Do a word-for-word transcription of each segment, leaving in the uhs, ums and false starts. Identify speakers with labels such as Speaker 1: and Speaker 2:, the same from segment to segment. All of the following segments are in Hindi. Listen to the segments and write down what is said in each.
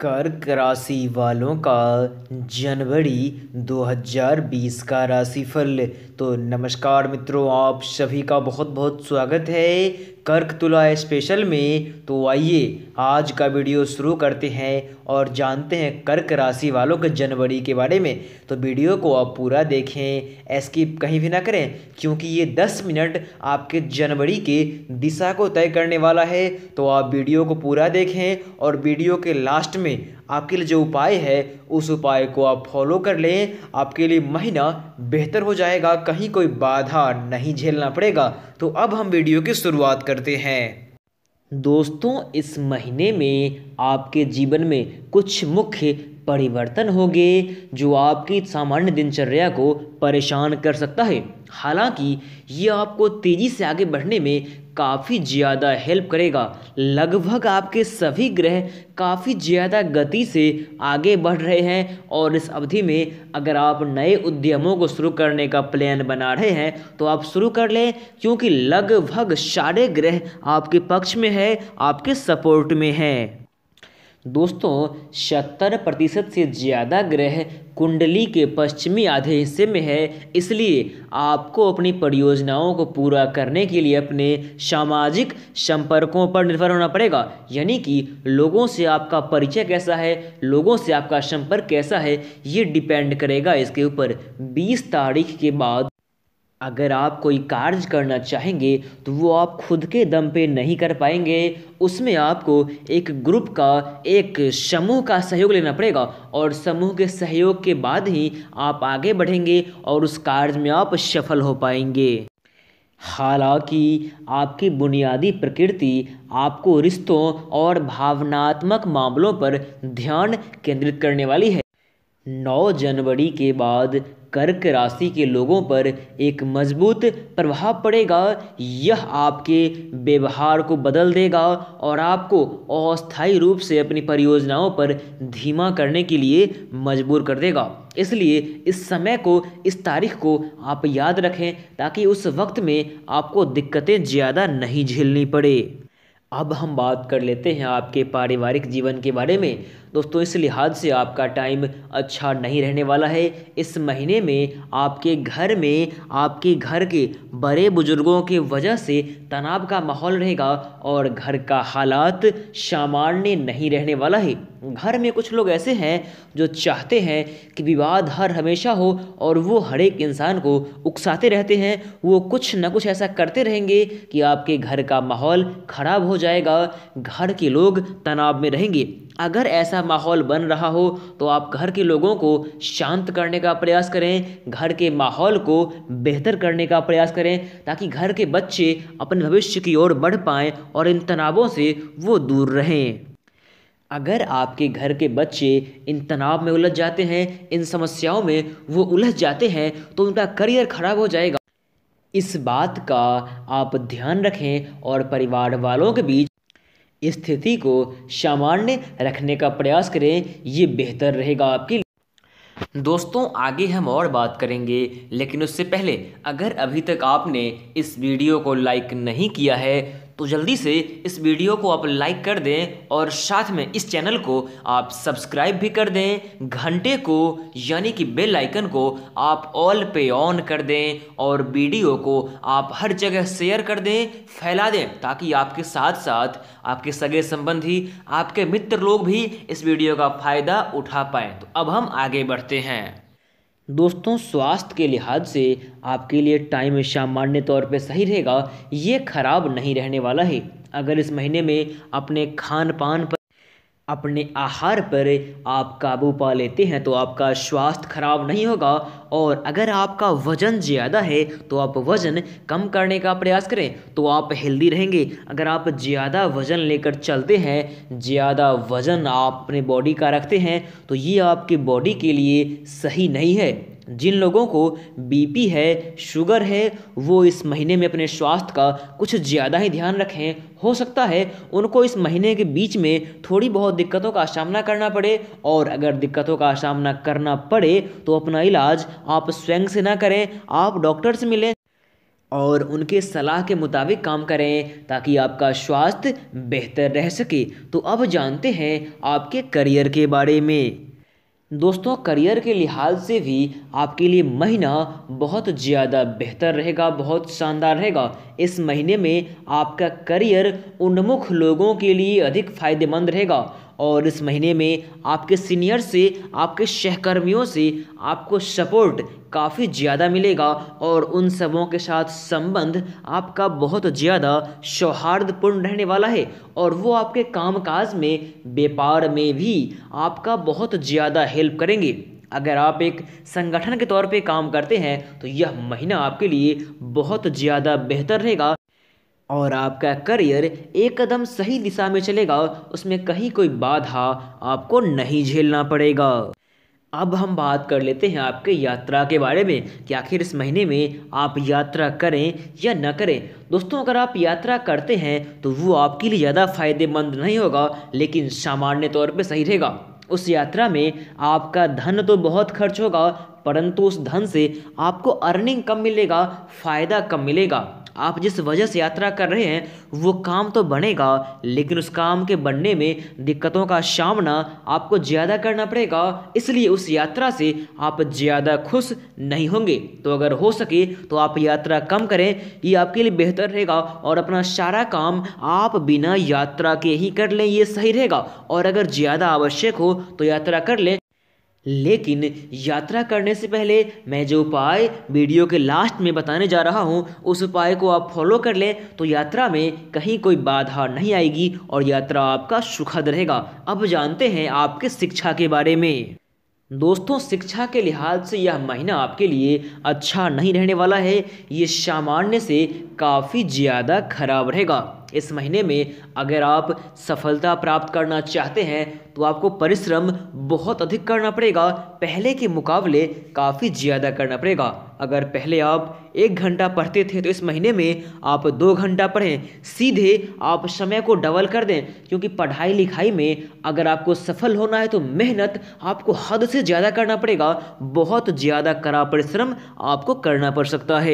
Speaker 1: कर्क राशि वालों का जनवरी दो हज़ार बीस का राशिफल। तो नमस्कार मित्रों, आप सभी का बहुत बहुत स्वागत है कर्क तुला स्पेशल में। तो आइए आज का वीडियो शुरू करते हैं और जानते हैं कर्क राशि वालों के जनवरी के बारे में। तो वीडियो को आप पूरा देखें, स्किप कहीं भी ना करें, क्योंकि ये दस मिनट आपके जनवरी के दिशा को तय करने वाला है। तो आप वीडियो को पूरा देखें और वीडियो के लास्ट में आपके लिए जो उपाय है उस उपाय को आप फॉलो कर लें। आपके लिए महीना बेहतर हो जाएगा, कहीं कोई बाधा नहीं झेलना पड़ेगा। तो अब हम वीडियो की शुरुआत करते हैं। दोस्तों, इस महीने में आपके जीवन में कुछ मुख्य परिवर्तन होंगे जो आपकी सामान्य दिनचर्या को परेशान कर सकता है। हालांकि ये आपको तेज़ी से आगे बढ़ने में काफ़ी ज़्यादा हेल्प करेगा। लगभग आपके सभी ग्रह काफ़ी ज़्यादा गति से आगे बढ़ रहे हैं और इस अवधि में अगर आप नए उद्यमों को शुरू करने का प्लान बना रहे हैं तो आप शुरू कर लें, क्योंकि लगभग सारे ग्रह आपके पक्ष में है, आपके सपोर्ट में है। दोस्तों, सत्तर प्रतिशत से ज़्यादा ग्रह कुंडली के पश्चिमी आधे हिस्से में है, इसलिए आपको अपनी परियोजनाओं को पूरा करने के लिए अपने सामाजिक संपर्कों पर निर्भर होना पड़ेगा। यानी कि लोगों से आपका परिचय कैसा है, लोगों से आपका संपर्क कैसा है, ये डिपेंड करेगा इसके ऊपर। बीस तारीख के बाद अगर आप कोई कार्य करना चाहेंगे तो वो आप खुद के दम पे नहीं कर पाएंगे। उसमें आपको एक ग्रुप का, एक समूह का सहयोग लेना पड़ेगा और समूह के सहयोग के बाद ही आप आगे बढ़ेंगे और उस कार्य में आप सफल हो पाएंगे। हालांकि आपकी बुनियादी प्रकृति आपको रिश्तों और भावनात्मक मामलों पर ध्यान केंद्रित करने वाली है। नौ जनवरी के बाद कर्क राशि के लोगों पर एक मजबूत प्रभाव पड़ेगा। यह आपके व्यवहार को बदल देगा और आपको अस्थायी रूप से अपनी परियोजनाओं पर धीमा करने के लिए मजबूर कर देगा। इसलिए इस समय को, इस तारीख को आप याद रखें ताकि उस वक्त में आपको दिक्कतें ज़्यादा नहीं झेलनी पड़े। अब हम बात कर लेते हैं आपके पारिवारिक जीवन के बारे में। दोस्तों, इस लिहाज से आपका टाइम अच्छा नहीं रहने वाला है। इस महीने में आपके घर में आपके घर के बड़े बुजुर्गों की वजह से तनाव का माहौल रहेगा और घर का हालात सामान्य नहीं रहने वाला है। घर में कुछ लोग ऐसे हैं जो चाहते हैं कि विवाद हर हमेशा हो और वो हर एक इंसान को उकसाते रहते हैं। वो कुछ न कुछ ऐसा करते रहेंगे कि आपके घर का माहौल खराब हो जाएगा, घर के लोग तनाव में रहेंगे। अगर ऐसा माहौल बन रहा हो तो आप घर के लोगों को शांत करने का प्रयास करें, घर के माहौल को बेहतर करने का प्रयास करें ताकि घर के बच्चे अपने भविष्य की ओर बढ़ पाएं और इन तनावों से वो दूर रहें। अगर आपके घर के बच्चे इन तनाव में उलझ जाते हैं, इन समस्याओं में वो उलझ जाते हैं तो उनका करियर खराब हो जाएगा। इस बात का आप ध्यान रखें और परिवार वालों के बीच स्थिति को सामान्य रखने का प्रयास करें, ये बेहतर रहेगा आपके लिए। दोस्तों, आगे हम और बात करेंगे, लेकिन उससे पहले अगर अभी तक आपने इस वीडियो को लाइक नहीं किया है तो जल्दी से इस वीडियो को आप लाइक कर दें और साथ में इस चैनल को आप सब्सक्राइब भी कर दें। घंटे को यानी कि बेल आइकन को आप ऑल पे ऑन कर दें और वीडियो को आप हर जगह शेयर कर दें, फैला दें, ताकि आपके साथ साथ आपके सगे संबंधी, आपके मित्र लोग भी इस वीडियो का फ़ायदा उठा पाएँ। तो अब हम आगे बढ़ते हैं। दोस्तों, स्वास्थ्य के लिहाज से आपके लिए टाइम सामान्य तौर पे सही रहेगा, ये खराब नहीं रहने वाला है। अगर इस महीने में अपने खान पान पर, अपने आहार पर आप काबू पा लेते हैं तो आपका स्वास्थ्य खराब नहीं होगा। और अगर आपका वज़न ज़्यादा है तो आप वज़न कम करने का प्रयास करें तो आप हेल्दी रहेंगे। अगर आप ज़्यादा वज़न लेकर चलते हैं, ज़्यादा वज़न आप अपने बॉडी का रखते हैं तो ये आपके बॉडी के लिए सही नहीं है। जिन लोगों को बीपी है, शुगर है, वो इस महीने में अपने स्वास्थ्य का कुछ ज़्यादा ही ध्यान रखें। हो सकता है उनको इस महीने के बीच में थोड़ी बहुत दिक्कतों का सामना करना पड़े, और अगर दिक्कतों का सामना करना पड़े तो अपना इलाज आप स्वयं से ना करें, आप डॉक्टर से मिलें। और उनके सलाह के मुताबिक काम करें ताकि आपका स्वास्थ्य बेहतर रह सके। तो अब जानते हैं आपके करियर के बारे में। दोस्तों, करियर के लिहाज से भी आपके लिए महीना बहुत ज़्यादा बेहतर रहेगा, बहुत शानदार रहेगा। इस महीने में आपका करियर उन्मुख लोगों के लिए अधिक फायदेमंद रहेगा और इस महीने में आपके सीनियर से, आपके सहकर्मियों से आपको सपोर्ट काफ़ी ज़्यादा मिलेगा और उन सबों के साथ संबंध आपका बहुत ज़्यादा सौहार्दपूर्ण रहने वाला है और वो आपके कामकाज में, व्यापार में भी आपका बहुत ज़्यादा हेल्प करेंगे। अगर आप एक संगठन के तौर पे काम करते हैं तो यह महीना आपके लिए बहुत ज़्यादा बेहतर रहेगा और आपका करियर एक कदम सही दिशा में चलेगा, उसमें कहीं कोई बाधा आपको नहीं झेलना पड़ेगा। अब हम बात कर लेते हैं आपके यात्रा के बारे में कि आखिर इस महीने में आप यात्रा करें या न करें। दोस्तों, अगर आप यात्रा करते हैं तो वो आपके लिए ज़्यादा फायदेमंद नहीं होगा, लेकिन सामान्य तौर पे सही रहेगा। उस यात्रा में आपका धन तो बहुत खर्च होगा, परंतु उस धन से आपको अर्निंग कम मिलेगा, फ़ायदा कम मिलेगा। आप जिस वजह से यात्रा कर रहे हैं वो काम तो बनेगा, लेकिन उस काम के बनने में दिक्कतों का सामना आपको ज़्यादा करना पड़ेगा, इसलिए उस यात्रा से आप ज़्यादा खुश नहीं होंगे। तो अगर हो सके तो आप यात्रा कम करें, ये आपके लिए बेहतर रहेगा और अपना सारा काम आप बिना यात्रा के ही कर लें, ये सही रहेगा। और अगर ज़्यादा आवश्यक हो तो यात्रा कर लें, लेकिन यात्रा करने से पहले मैं जो उपाय वीडियो के लास्ट में बताने जा रहा हूँ उस उपाय को आप फॉलो कर लें तो यात्रा में कहीं कोई बाधा नहीं आएगी और यात्रा आपका सुखद रहेगा। अब जानते हैं आपके शिक्षा के बारे में। दोस्तों, शिक्षा के लिहाज से यह महीना आपके लिए अच्छा नहीं रहने वाला है, ये सामान्य से काफ़ी ज़्यादा खराब रहेगा। इस महीने में अगर आप सफलता प्राप्त करना चाहते हैं तो आपको परिश्रम बहुत अधिक करना पड़ेगा, पहले के मुकाबले काफ़ी ज़्यादा करना पड़ेगा। अगर पहले आप एक घंटा पढ़ते थे तो इस महीने में आप दो घंटा पढ़ें, सीधे आप समय को डबल कर दें, क्योंकि पढ़ाई लिखाई में अगर आपको सफल होना है तो मेहनत आपको हद से ज़्यादा करना पड़ेगा, बहुत ज़्यादा कड़ा परिश्रम आपको करना पड़ सकता है।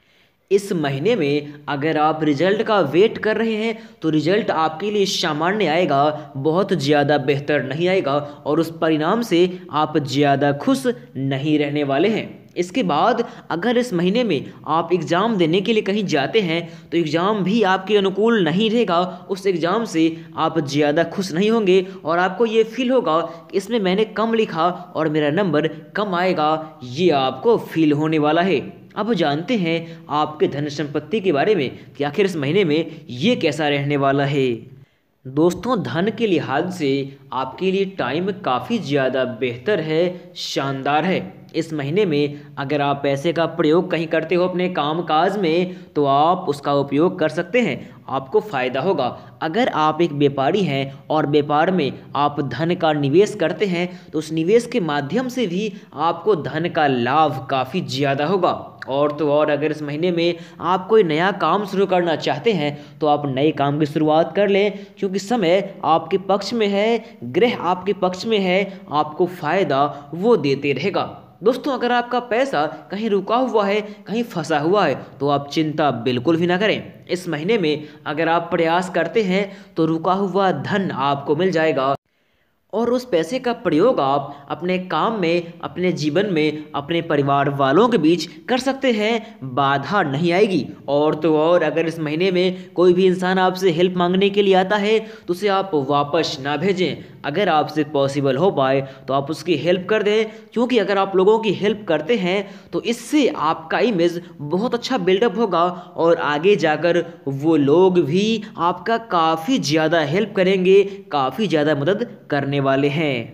Speaker 1: इस महीने में अगर आप रिजल्ट का वेट कर रहे हैं तो रिजल्ट आपके लिए सामान्य आएगा, बहुत ज़्यादा बेहतर नहीं आएगा और उस परिणाम से आप ज़्यादा खुश नहीं रहने वाले हैं। इसके बाद अगर इस महीने में आप एग्ज़ाम देने के लिए कहीं जाते हैं तो एग्ज़ाम भी आपके अनुकूल नहीं रहेगा, उस एग्ज़ाम से आप ज़्यादा खुश नहीं होंगे और आपको ये फील होगा कि इसमें मैंने कम लिखा और मेरा नंबर कम आएगा, ये आपको फील होने वाला है। अब जानते हैं आपके धन संपत्ति के बारे में कि आखिर इस महीने में ये कैसा रहने वाला है। दोस्तों, धन के लिहाज से आपके लिए टाइम काफ़ी ज़्यादा बेहतर है, शानदार है। इस महीने में अगर आप पैसे का प्रयोग कहीं करते हो अपने कामकाज में तो आप उसका उपयोग कर सकते हैं, आपको फ़ायदा होगा। अगर आप एक व्यापारी हैं और व्यापार में आप धन का निवेश करते हैं तो उस निवेश के माध्यम से भी आपको धन का लाभ काफ़ी ज़्यादा होगा। और तो और अगर इस महीने में आप कोई नया काम शुरू करना चाहते हैं तो आप नए काम की शुरुआत कर लें, क्योंकि समय आपके पक्ष में है, ग्रह आपके पक्ष में है, आपको फ़ायदा वो देते रहेगा। दोस्तों, अगर आपका पैसा कहीं रुका हुआ है, कहीं फंसा हुआ है तो आप चिंता बिल्कुल भी ना करें। इस महीने में अगर आप प्रयास करते हैं तो रुका हुआ धन आपको मिल जाएगा और उस पैसे का प्रयोग आप अपने काम में, अपने जीवन में, अपने परिवार वालों के बीच कर सकते हैं, बाधा नहीं आएगी। और तो और अगर इस महीने में कोई भी इंसान आपसे हेल्प मांगने के लिए आता है तो उसे आप वापस ना भेजें। अगर आपसे पॉसिबल हो पाए तो आप उसकी हेल्प कर दें, क्योंकि अगर आप लोगों की हेल्प करते हैं तो इससे आपका इमेज बहुत अच्छा बिल्डअप होगा और आगे जाकर वो लोग भी आपका काफ़ी ज़्यादा हेल्प करेंगे, काफ़ी ज़्यादा मदद करने वाले हैं।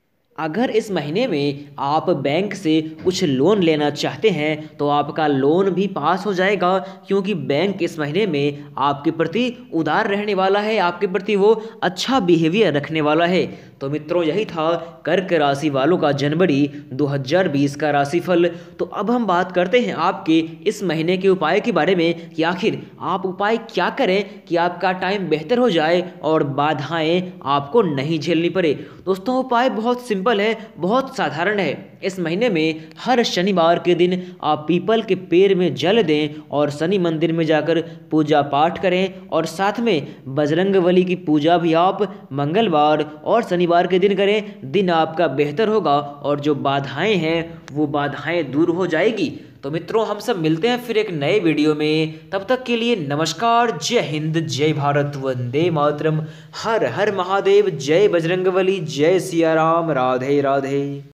Speaker 1: अगर इस महीने में आप बैंक से कुछ लोन लेना चाहते हैं तो आपका लोन भी पास हो जाएगा, क्योंकि बैंक इस महीने में आपके प्रति उदार रहने वाला है, आपके प्रति वो अच्छा बिहेवियर रखने वाला है। तो मित्रों, यही था कर्क राशि वालों का जनवरी दो हज़ार बीस का राशिफल। तो अब हम बात करते हैं आपके इस महीने के उपाय के बारे में कि आखिर आप उपाय क्या करें कि आपका टाइम बेहतर हो जाए और बाधाएं आपको नहीं झेलनी पड़े। दोस्तों, उपाय बहुत सिंपल है, बहुत साधारण है। इस महीने में हर शनिवार के दिन आप पीपल के पेड़ में जल दें और शनि मंदिर में जाकर पूजा पाठ करें और साथ में बजरंगबली की पूजा भी आप मंगलवार और शनिवार के दिन करें। दिन आपका बेहतर होगा और जो बाधाएं हैं वो बाधाएं दूर हो जाएगी। तो मित्रों, हम सब मिलते हैं फिर एक नए वीडियो में। तब तक के लिए नमस्कार, जय हिंद, जय भारत, वंदे मातरम, हर हर महादेव, जय बजरंगबली, जय सिया राम, राधे राधे।